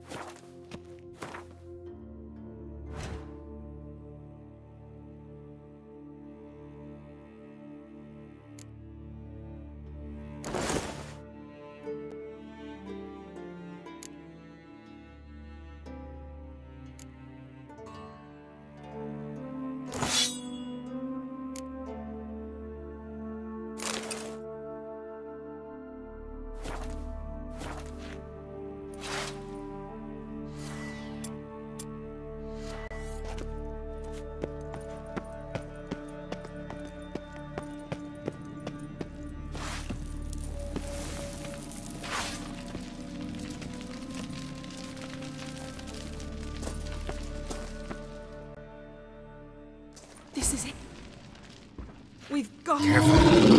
This is it. We've got Careful.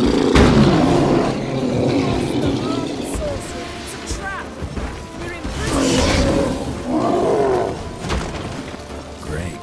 It's a trap. We're imprisoned. Great.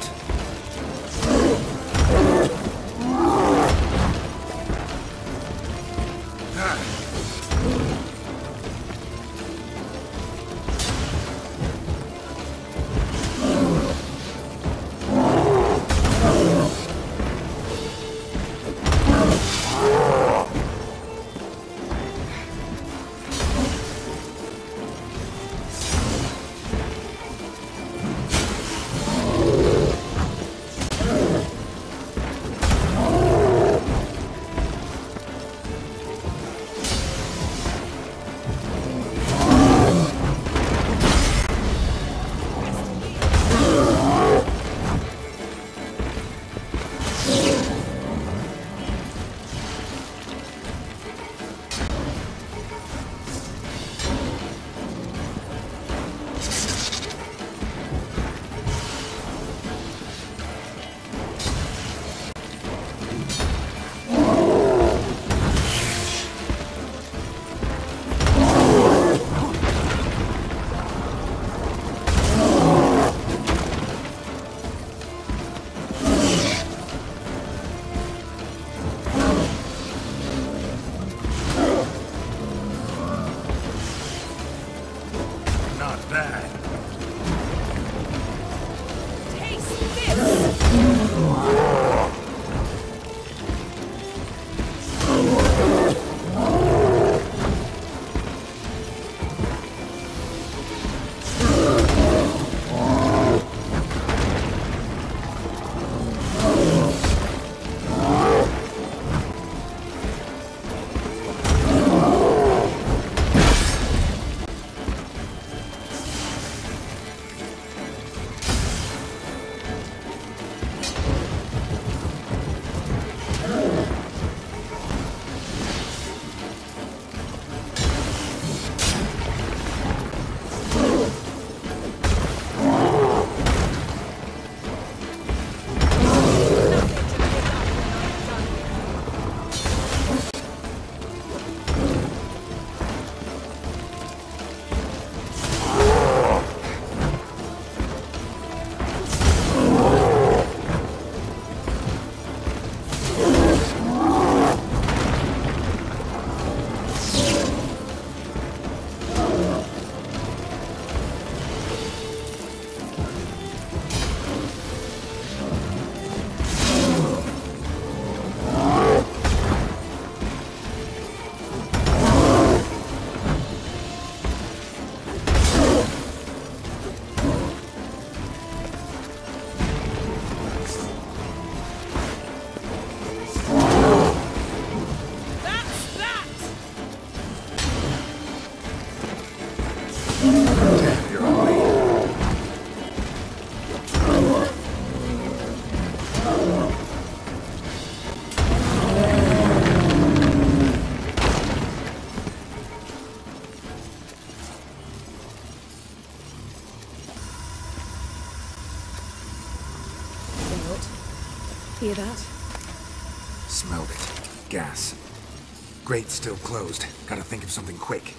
Not bad. Taste this. Damn, you're on me. Hear that? Smelled it. Gas. Grate's still closed. Gotta think of something quick.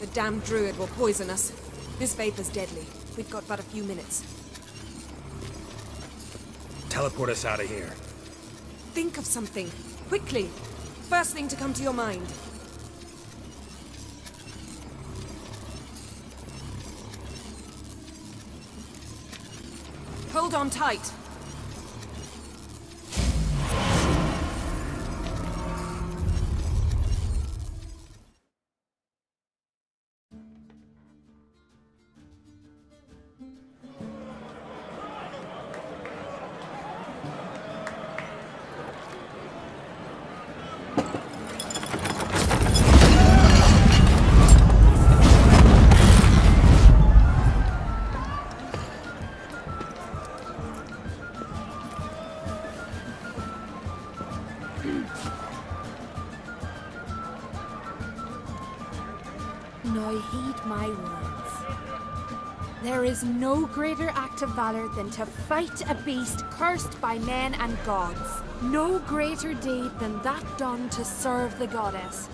The damned druid will poison us. This vapor's deadly. We've got but a few minutes. Teleport us out of here. Think of something. Quickly. First thing to come to your mind. Hold on tight. Now heed my words. There is no greater act of valor than to fight a beast cursed by men and gods. No greater deed than that done to serve the goddess.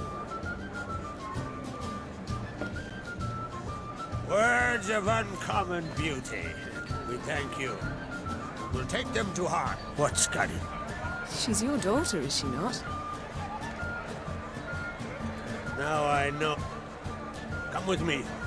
Words of uncommon beauty. We thank you. We'll take them to heart. What's got it? She's your daughter, is she not? Now I know. Come with me.